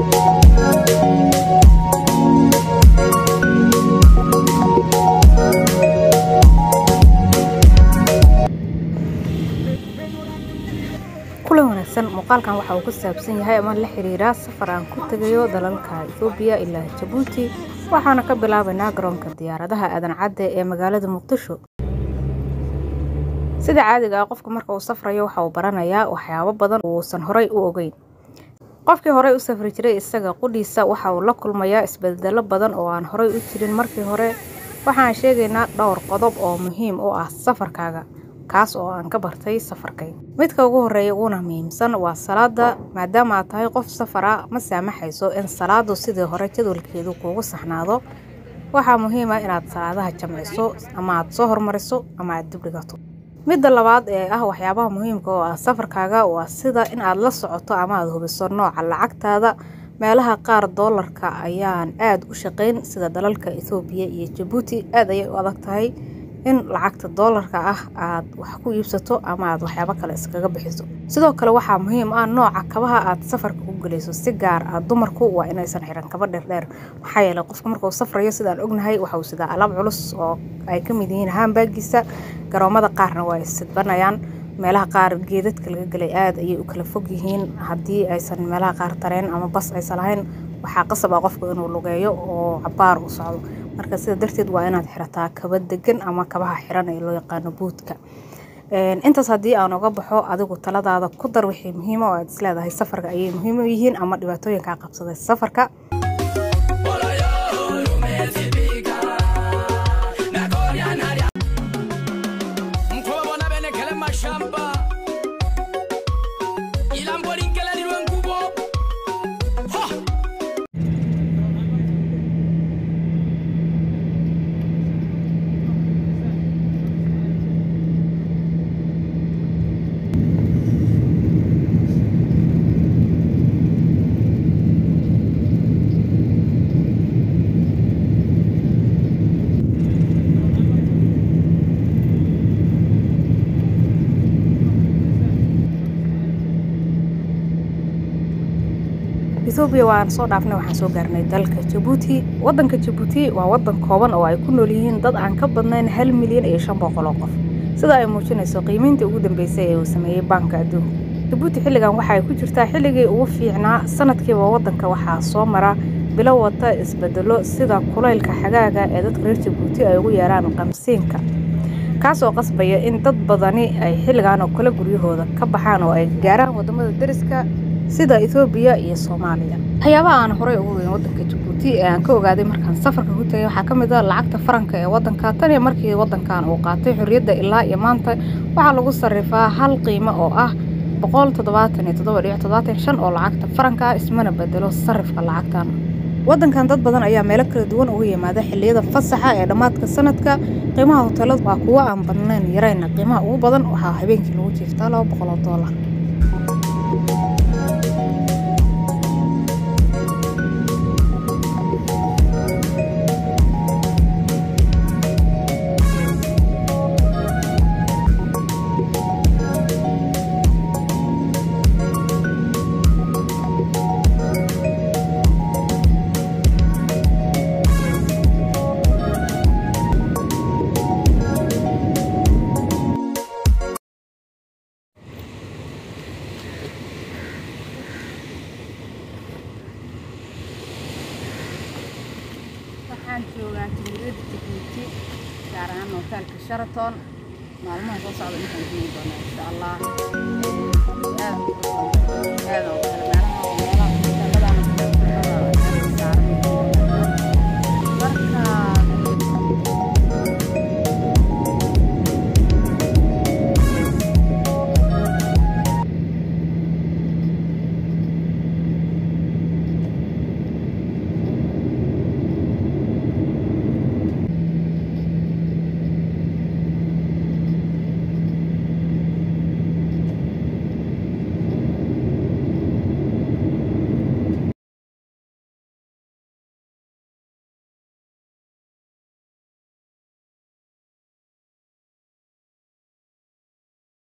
kulan wanaagsan muuqaalkan waxa uu ku saabsan yahay ama la xiriira safar aan ku tagayo dalalka Itoobiya ilaa Djibouti waxaana ka bilaabaynaa garoonka diyaaradaha aadan cadde ee magaalada Muqdisho. sida caadiga ah qofka marka uu safrayo waxa uu baranayaa waxyaabo badan oo uusan horay u ogeyn. qofkii horay u safri jiray isaga qudhiisa waxa uu la kulmayaa isbeddello badan oo aan horay u jirin markii hore. waxaan sheegaynaa dhowr qodob oo muhiim u ah safarkaaga kaas oo aan ka bartay safarkay. midka ugu horeeya uuna muhiimsan waa salaada, maadaama aad tahay qof safara ma saamaxayso in salaadu sidii hore jadwalkeedu kuugu saxnaado. waxaa muhiim ah inaad salaadaha jamciso ama aad soo hormariso ama aad dib dhigato. midda labaad ee ah waxyaabaha muhiimka oo ah safarkaaga waa sida in aad la socoto ama aad hubiso nooca lacagtaada. meelaha qaar doolarka ayaan aad u shaqayn sida dalalka Itoobiya iyo Djibouti aad ayay u adag tahay in lacagta doolarka ah aad wax ku iibsato ama aad waxyaabo kale iskaga bixiso. sidoo kale waxaa muhiim ah nooca kabaha aad safarka ku galayso, si gaar ah dumarku waa inaysan xiran kaba dheer maxaa yeelay qofka marka uu safrayo sidaan ognahay waxa uu sidaa alaab culus oo ay ka mid yihiin handbaggiisa. garoomada qaarna waa isdbanayaan, meelaha qaar geedadka laga galay aad ayay u kala fog yihiin. haddii aysan meelaha qaar tareen ama bas aysan lahayn waxaa qasab ah qofku inuu lugeeyo oo cabaar u socdo. marka sida darteed waa inaad xirataa kaba degan ama kabaha xiran ee loo yaqaano buudka. intaas haddii aan uga baxo, adigu taladaada ku dar wixii muhiim ah oo aad isleedahay safarka ayay muhiim u yihiin ama dhibaatooyinka qabsaday safarka. Itoobiya waan soo dhaafnay waxaan soo gaarnay dalka Djibouti. wadanka Djibouti waa wadan kooban oo ay ku nool yihiin dad aan ka badnayn 1,500,000 oo qof, sida ay muujinayso qiimeyntii ugu dambeysay ee uu sameeyay Banka Adduunka. Djibouti xilligan waxa ay ku jirtaa xilligii ugu fiicnaa sanadkiiba. wadanka waxaa soo mara bilow wata isbedelo sida kulaylka xagaaga ee dadka reer Djibouti ay ugu yeeraan qamsiinka, kaas oo qasbaya in dad badani ay xilligan oo kala guryahooda ka baxaan oo ay gaaraan wadamada dariska sida Itoobiya iyo Soomaaliya. waxyaabaha aan horay ugu weyn wadanka Djibouti ee aan ka ogaaday markaan safarka ku tagay waxaa ka mid ah lacagta faranka ee wadanka. tan iyo markii wadankan uu qaatay xorriyadda ilaa iyo maanta waxaa lagu sarrifaa hal qiimo oo ah 177.75 oo lacagta faranka ah, ismana bedelo sarrifka lacagtan. wadankan dad badan ayaa meelo kala duwan uga yimaada xilliyada fasaxa ee dhammaadka sanadka. qiimaha hoteelada waa kuwo aan badnayn yarayna, qiimaha ugu badan waxaa habeenkii lagu jiiftaa $200. waxaan joogaa Jamhuuriyadda Djibouti, gaar ahaan hoteelka Sheraton. maalmaha soo socda intaan joogi doonaa insha Allah.